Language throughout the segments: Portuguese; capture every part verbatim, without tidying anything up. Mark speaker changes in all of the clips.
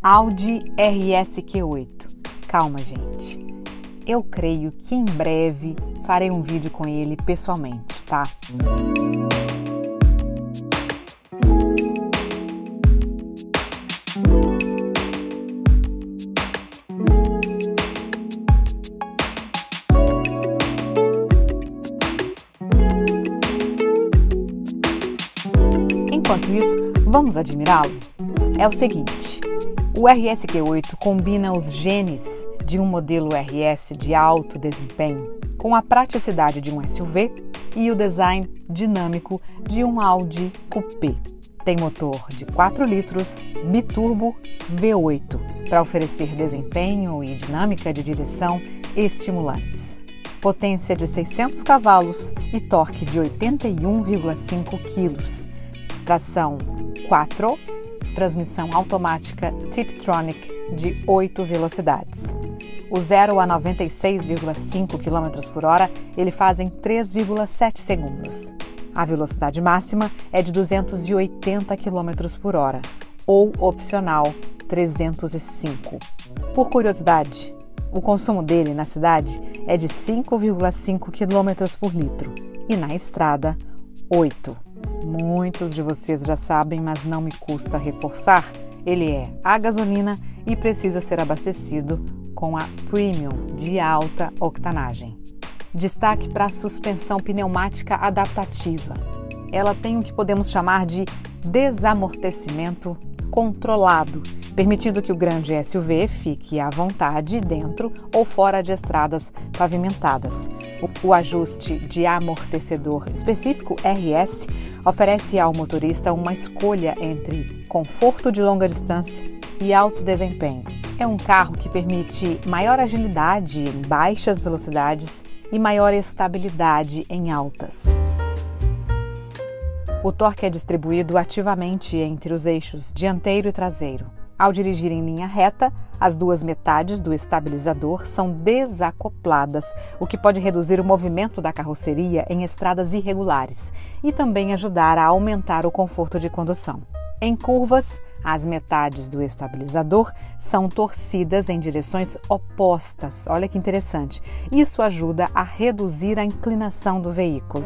Speaker 1: Audi R S Q oito. Calma, gente. Eu creio que em breve farei um vídeo com ele pessoalmente, tá? Enquanto isso, vamos admirá-lo? É o seguinte, o R S Q oito combina os genes de um modelo R S de alto desempenho com a praticidade de um S U V e o design dinâmico de um Audi Coupé. Tem motor de quatro litros, biturbo V oito, para oferecer desempenho e dinâmica de direção estimulantes. Potência de seiscentos cavalos e torque de oitenta e um vírgula cinco quilos. Tração quatro, transmissão automática Tiptronic de oito velocidades. O zero a noventa e seis vírgula cinco quilômetros por hora ele faz em três vírgula sete segundos. A velocidade máxima é de duzentos e oitenta quilômetros por hora, ou opcional trezentos e cinco. Por curiosidade, o consumo dele na cidade é de cinco vírgula cinco quilômetros por litro e na estrada, oito. Muitos de vocês já sabem, mas não me custa reforçar, ele é a gasolina e precisa ser abastecido com a Premium de alta octanagem. Destaque para a suspensão pneumática adaptativa. Ela tem o que podemos chamar de desamortecimento controlado, permitindo que o grande S U V fique à vontade dentro ou fora de estradas pavimentadas. O, o ajuste de amortecedor específico R S oferece ao motorista uma escolha entre conforto de longa distância e alto desempenho. É um carro que permite maior agilidade em baixas velocidades e maior estabilidade em altas. O torque é distribuído ativamente entre os eixos dianteiro e traseiro. Ao dirigir em linha reta, as duas metades do estabilizador são desacopladas, o que pode reduzir o movimento da carroceria em estradas irregulares e também ajudar a aumentar o conforto de condução. Em curvas, as metades do estabilizador são torcidas em direções opostas. Olha que interessante. Isso ajuda a reduzir a inclinação do veículo.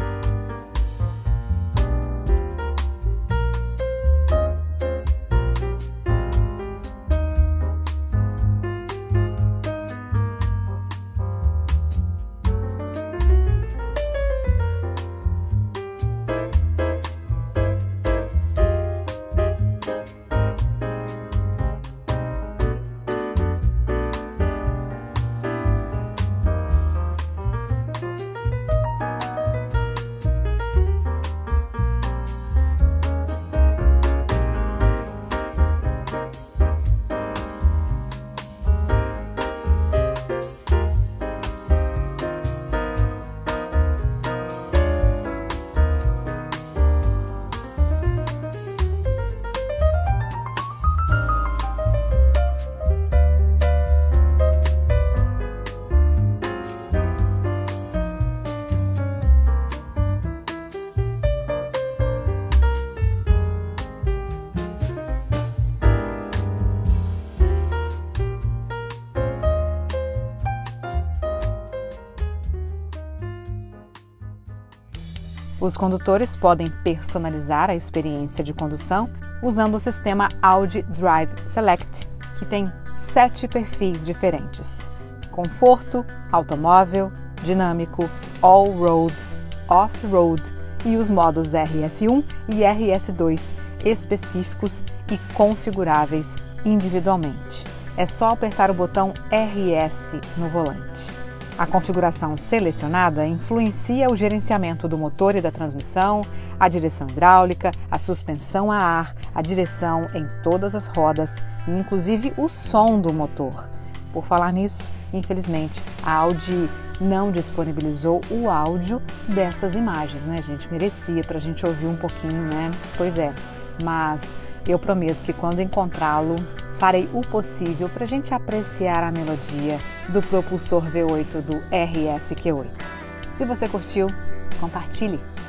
Speaker 1: Os condutores podem personalizar a experiência de condução usando o sistema Audi Drive Select, que tem sete perfis diferentes: conforto, automóvel, dinâmico, all-road, off-road e os modos R S um e R S dois específicos e configuráveis individualmente. É só apertar o botão R S no volante. A configuração selecionada influencia o gerenciamento do motor e da transmissão, a direção hidráulica, a suspensão a ar, a direção em todas as rodas e inclusive o som do motor. Por falar nisso, infelizmente, a Audi não disponibilizou o áudio dessas imagens, né, gente? Merecia para a gente ouvir um pouquinho, né? Pois é, mas eu prometo que quando encontrá-lo, farei o possível para a gente apreciar a melodia do propulsor V oito do R S Q oito. Se você curtiu, compartilhe!